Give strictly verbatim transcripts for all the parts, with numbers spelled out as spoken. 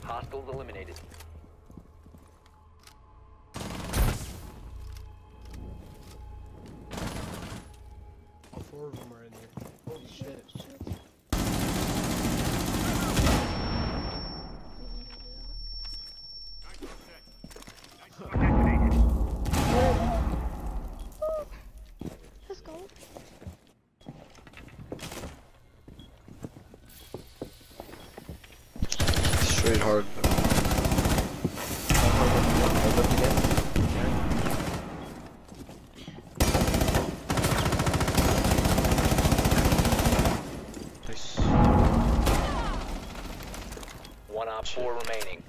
Hostiles eliminated. All four of them are in here. Holy shit. Let's go. Straight hard. Nice. One op four remaining.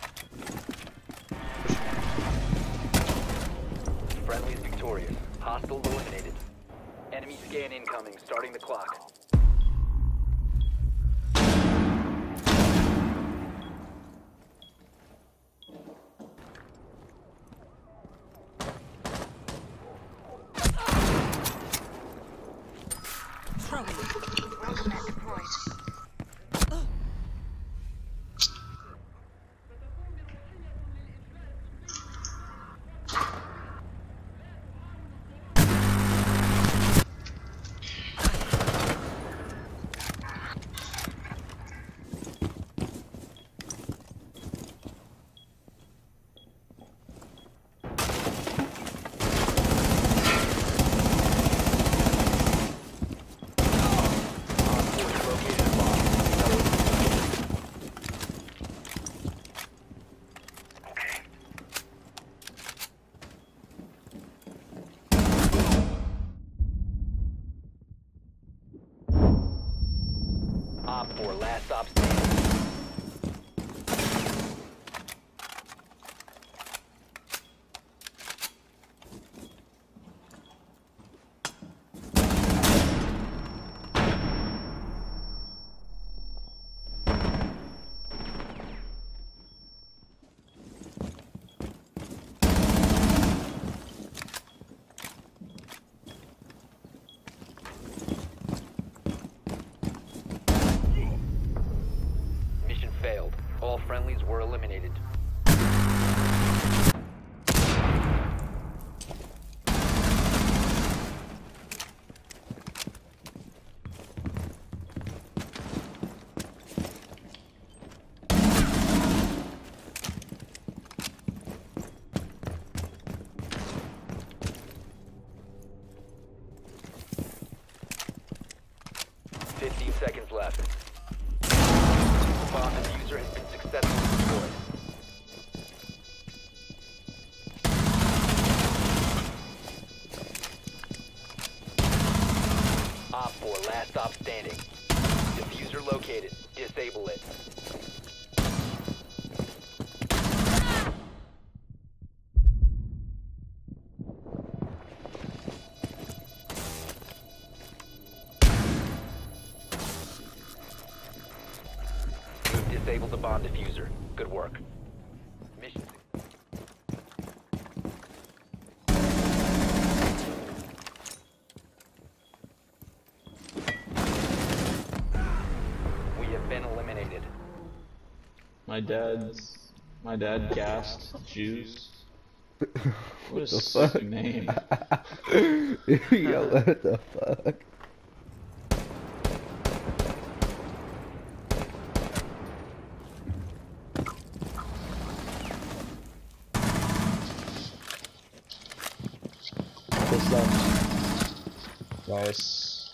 Friendly's victorious. Hostiles eliminated. Enemy scan incoming. Starting the clock. Op four, last stop standing. Mission failed. All friendlies were eliminated. Fifteen seconds left. The bomb diffuser has been successfully destroyed. Op four, last stop standing. Diffuser located. Disable it. You've disabled the bomb diffuser. Good work. Mission. We have been eliminated. My dad's. My dad gassed Jews. What a the sick fuck? name. Yo, what the fuck? Good stuff. Nice.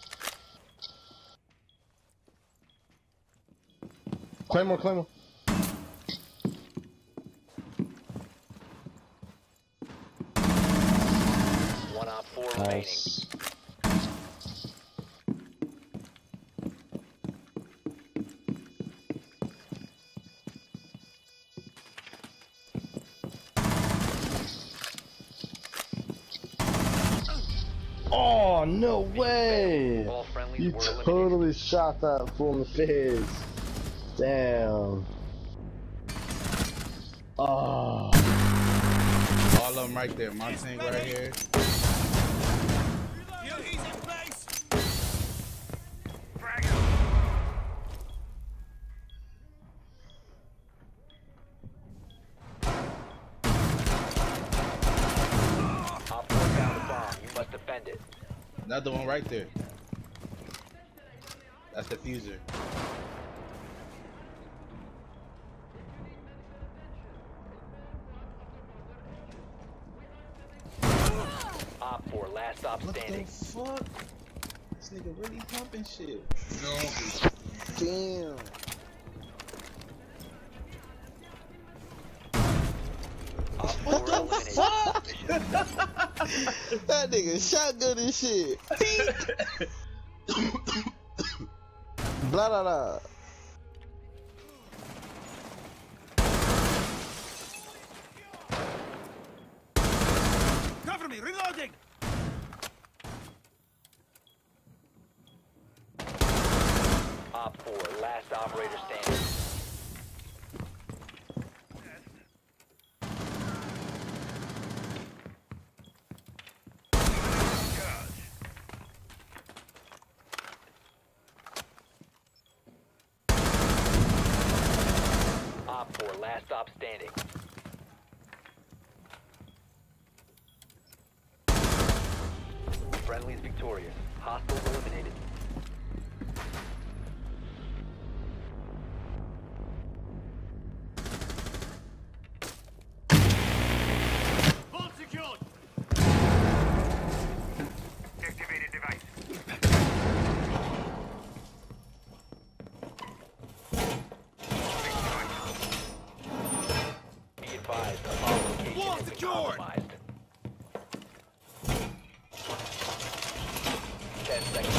Claymore, Claymore. One op four remaining. Nice. Oh, no way! All friendlies You were eliminated. totally shot that fool in the face. Damn. Oh. All of them right there. My tank right here. defend it. Another one right there. That's the fuser. Op four, last stop What standing. the fuck? This nigga really pumping shit. Damn. Op four eliminated. That nigga shotgun and shit. Blah blah blah. Cover me, reloading! Op four, last operator standing. Op four, last stop standing. Friendly's victorious. Hostiles eliminated. Vault secured! Activated device. Be advised, a bomb location Wall has been secured! compromised. Ten seconds.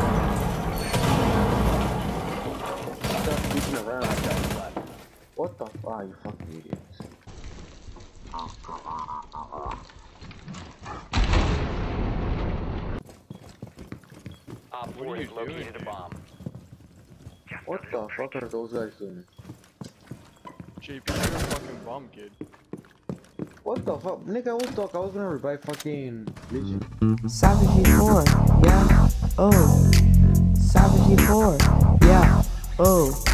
Stop beating around. Five seconds left. What the fuck, you fucking idiots. Op four has located a bomb. What the fuck are those guys doing? J P, you're a fucking bum, kid. What the fuck? Nigga, I was talk. I was gonna revive fucking Legion. Savage E four, yeah, oh. Savage E four, yeah, oh.